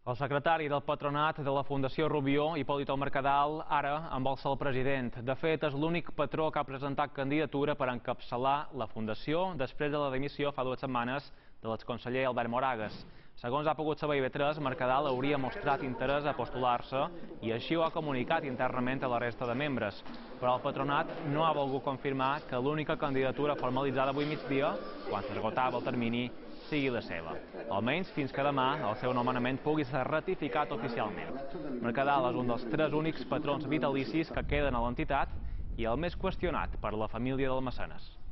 El secretari del patronat de la Fundació Rubió, Hipòlit Mercadal, ara en vol ser el president. De fet, és l'únic patró que ha presentat candidatura per encapçalar la Fundació després de la dimissió fa 2 setmanes de l'exconseller Albert Moragues. Segons ha pogut saber IB3, Mercadal hauria mostrat interès a postular-se i així ho ha comunicat internament a la resta de membres. Però el patronat no ha volgut confirmar que l'única candidatura formalitzada avui migdia, quan s'esgotava el termini, sigui la seva. Almenys fins que demà el seu nomenament pugui ser ratificat oficialment. Mercadal és un dels 3 únics patrons vitalicis que queden a l'entitat i el més qüestionat per la família del mecenes.